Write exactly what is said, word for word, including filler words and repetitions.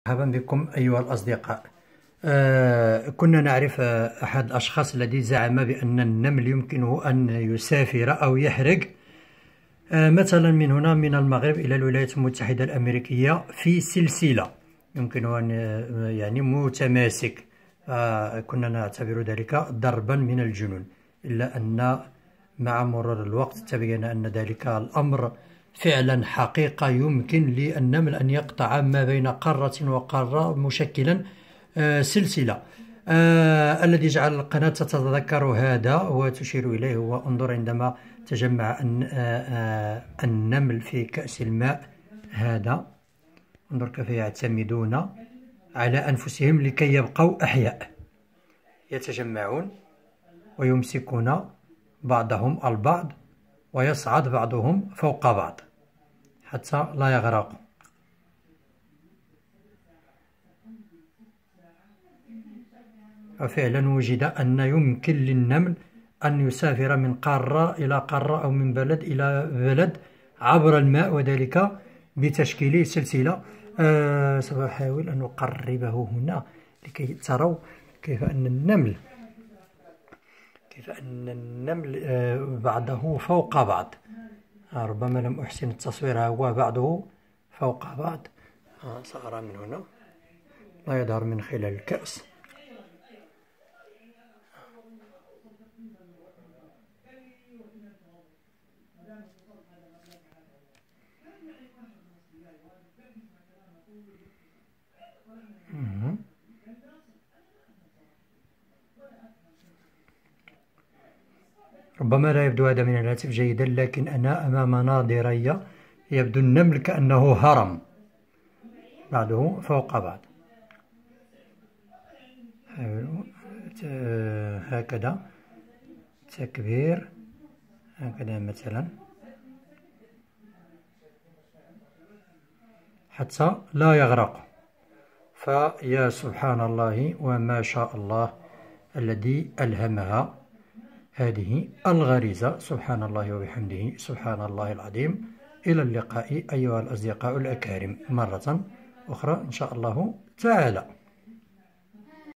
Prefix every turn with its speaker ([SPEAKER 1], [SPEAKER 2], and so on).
[SPEAKER 1] مرحبا بكم أيها الأصدقاء. آه كنا نعرف آه أحد الأشخاص الذي زعم بأن النمل يمكنه أن يسافر أو يحرق آه مثلا من هنا من المغرب إلى الولايات المتحدة الأمريكية في سلسلة، يمكنه أن آه يعني متماسك. آه كنا نعتبر ذلك ضربا من الجنون، إلا أن مع مرور الوقت تبين أن ذلك الأمر فعلا حقيقة. يمكن للنمل أن يقطع ما بين قارة وقارة مشكلا آه سلسلة. آه الذي جعل القناة تتذكر هذا وتشير إليه هو انظر عندما تجمع آه آه النمل في كأس الماء هذا، انظر كيف يعتمدون على أنفسهم لكي يبقوا أحياء، يتجمعون ويمسكون بعضهم البعض ويصعد بعضهم فوق بعض حتى لا يغرقوا. وفعلا وجد أن يمكن للنمل أن يسافر من قارة إلى قارة أو من بلد إلى بلد عبر الماء، وذلك بتشكيل سلسلة. أه سوف أحاول أن أقربه هنا لكي تروا كيف أن النمل كيف أن النمل أه بعضه فوق بعض. آه ربما لم أحسن التصوير، هو بعضه فوق بعض. آه سأرى من هنا، لا يظهر من خلال الكأس. ربما لا يبدو هذا من الهاتف جيدا، لكن أنا أمام ناظري يبدو النمل كأنه هرم، بعضه فوق بعض. هكذا تكبير، هكذا مثلا، حتى لا يغرق. فيا سبحان الله وما شاء الله الذي ألهمها هذه الغريزة. سبحان الله وبحمده، سبحان الله العظيم. إلى اللقاء أيها الأصدقاء الأكارم مرة أخرى إن شاء الله تعالى.